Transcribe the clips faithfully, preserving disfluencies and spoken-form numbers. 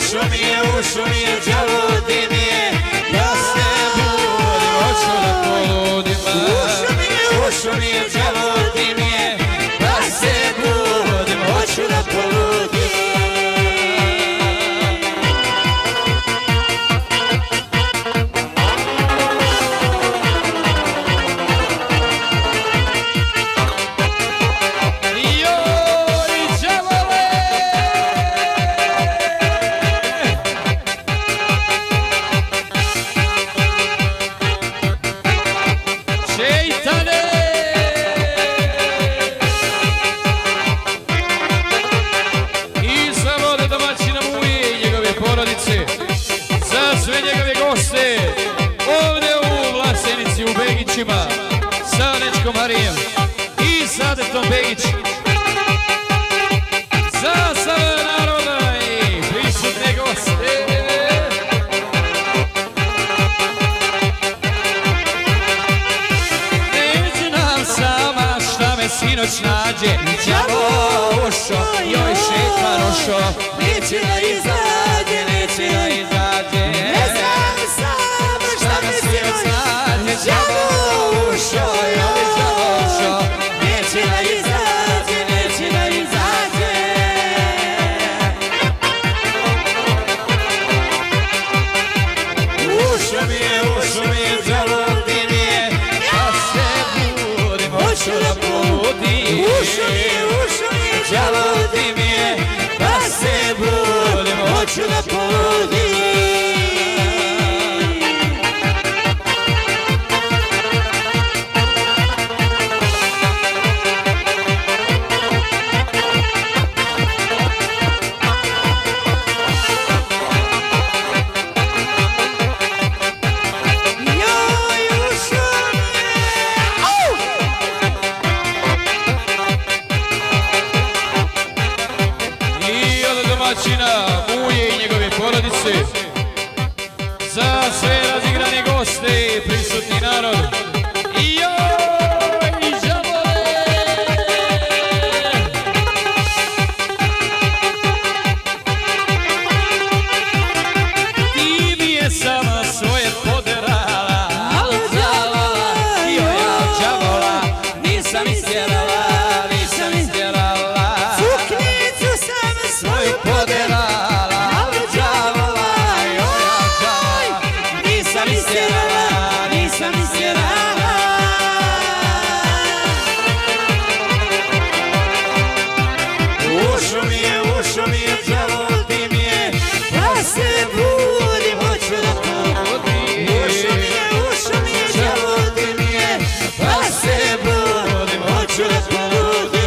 Ušo mi je, ušo mi je, žaludi mi je, da se budim, hoću da poludim. Ušo mi je, ušo mi je, žaludi mi je, da se budim, hoću da poludim. Za sve njegove goste ovdje u Vlasenici u Begićima sa Nečkom Harijem i sa Detom Begić. Za sve naroda i prisutne goste. Neđe nam sama šta me sinoć nađe, đavo ušo, joj šetan ušo, neće da izađe, neće da izađe. Ne znam sam šta me sinoć nađe, đavo ušo, joj đavo ušo, neće da izađe, neće da izađe. Ušo mi je, ušo mi je, žaludi mi je, da se budim, hoću da poludim. Ušo mi je, ušo mi je, žaludi mi je, da se budim, hoću da poludim. Muje i njegove porodice, za sve razigrane goste i prisutni narod. Joj, žalode! Ti mi je sama svoje poderala, al žalola, joj, al žalola, nisam istjerala, nisam istjerala. Suknicu sam svoju poderala, al žalola, joj, al žalola, nisam istjerala, nisam istjerala. Ušo mi je, ušo mi je, žaludi mi je, da se budim, hoću da poludim. Ušo mi je, ušo mi je, žaludi mi je, da se budim, hoću da poludim.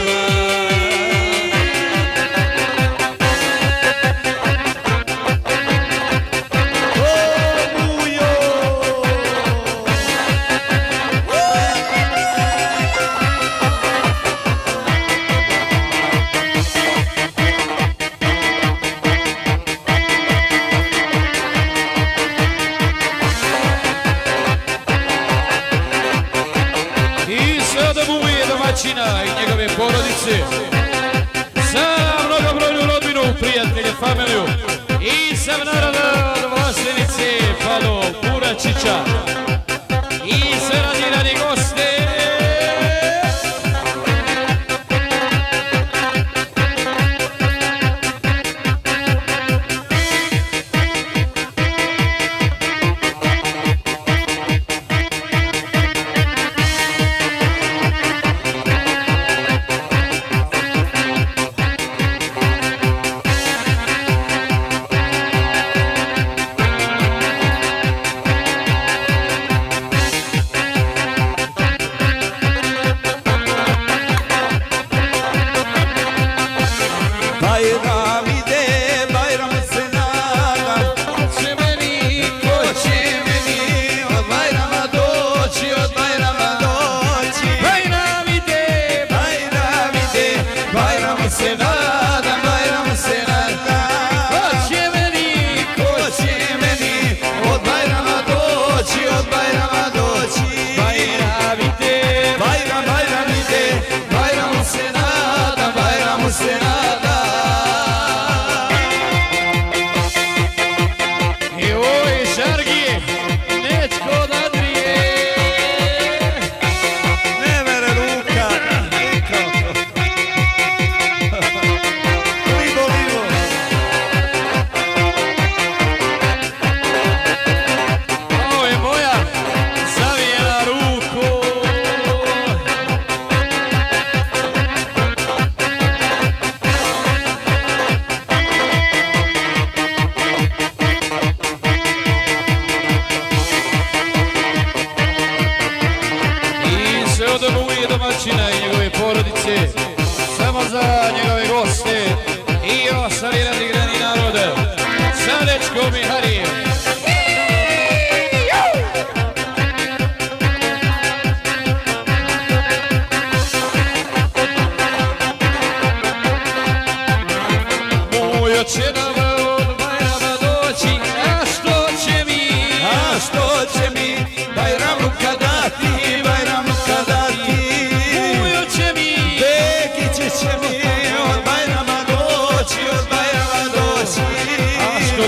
I njegove porodice, za mnogobrojnu rodbinu, prijatelje, familiju i sam naroda od Vlasenice pa do Puračića i sve radirani goste.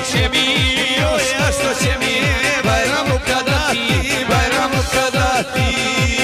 će mi, joj, a što će mi Bajramu kada ti, Bajramu kada ti.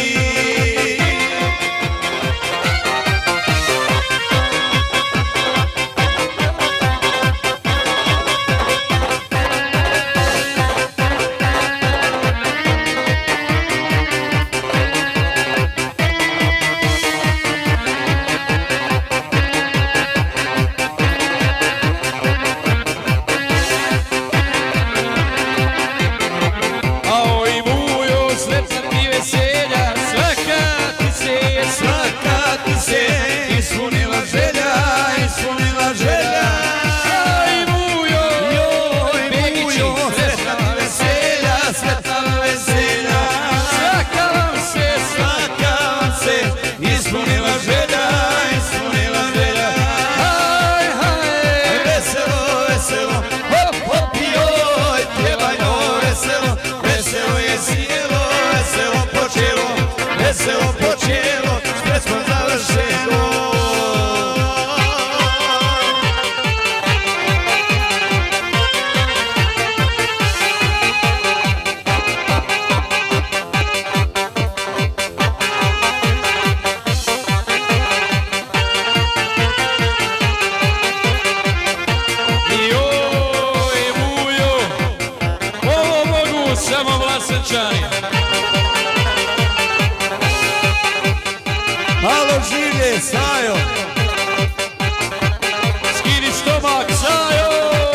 Ispunila želja, ispunila želja. Aj Mujo, joj Begiću, sretna ti veselja, sretna veselja. Svaka vam se, svaka vam se ispunila želja, ispunila želja. Aj, aj, veselo, veselo, hop, hop, joj, pjevajmo veselo, veselo je sjelo, veselo počelo, veselo počelo, spred smo završeno. Samo Vlasenčani. Halo življe, Sajo. Skini stomak, Sajo.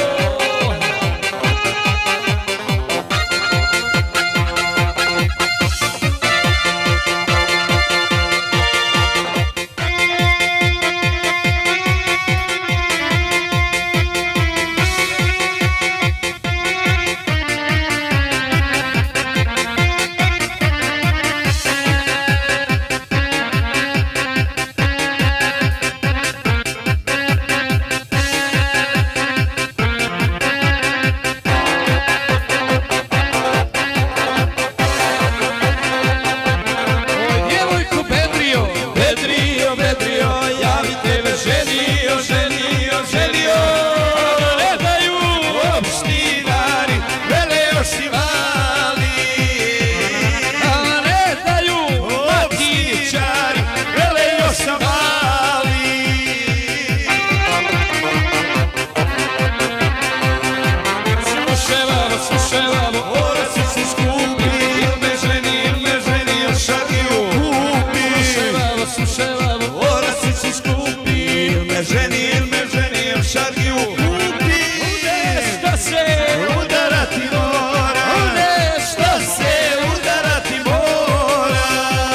Ženi il me ženi il šargiju kupi. Nešto se udarati mora, nešto se udarati mora.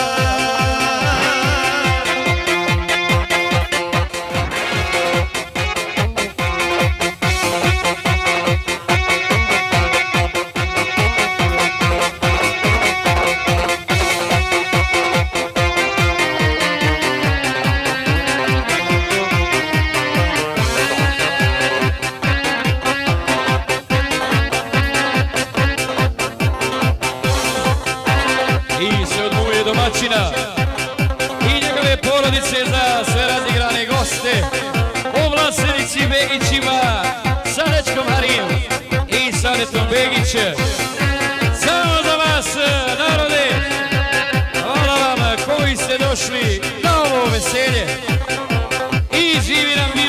Domaćina i njegove porodice za sve razigrane goste u Vlasenici Begićima sa dečkom Harijom i sa netom Begić. Samo za vas, narode, hvala vam koji ste došli na ovo veselje i živi nam